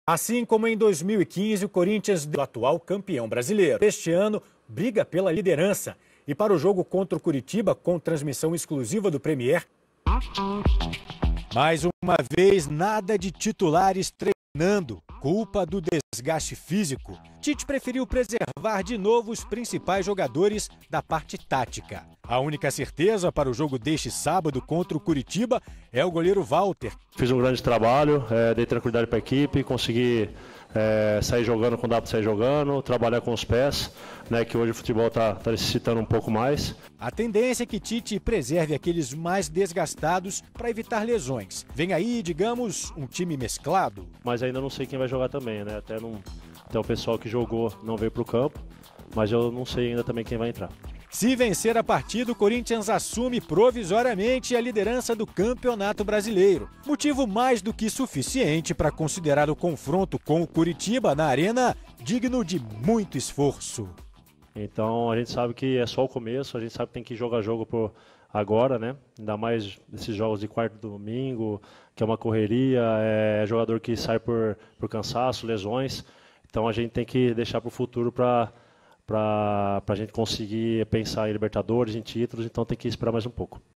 Assim como em 2015, o Corinthians é o atual campeão brasileiro. Este ano, briga pela liderança. E para o jogo contra o Curitiba, com transmissão exclusiva do Premier, mais uma vez, nada de titulares treinando. Culpa do desgaste físico. Tite preferiu preservar de novo os principais jogadores da parte tática. A única certeza para o jogo deste sábado contra o Curitiba é o goleiro Walter. Fiz um grande trabalho, dei tranquilidade para a equipe, consegui sair jogando quando dá para sair jogando, trabalhar com os pés, que hoje o futebol está necessitando um pouco mais. A tendência é que Tite preserve aqueles mais desgastados para evitar lesões. Vem aí, digamos, um time mesclado. Mas ainda não sei quem vai jogar também, Até o pessoal que jogou não veio para o campo, mas eu não sei ainda também quem vai entrar. Se vencer a partida, o Corinthians assume provisoriamente a liderança do Campeonato Brasileiro. Motivo mais do que suficiente para considerar o confronto com o Curitiba na Arena digno de muito esforço. Então a gente sabe que é só o começo, a gente sabe que tem que jogar jogo por agora, Ainda mais esses jogos de quarto e domingo, que é uma correria, é jogador que sai por cansaço, lesões. Então a gente tem que deixar para o futuro para a gente conseguir pensar em Libertadores, em títulos, então tem que esperar mais um pouco.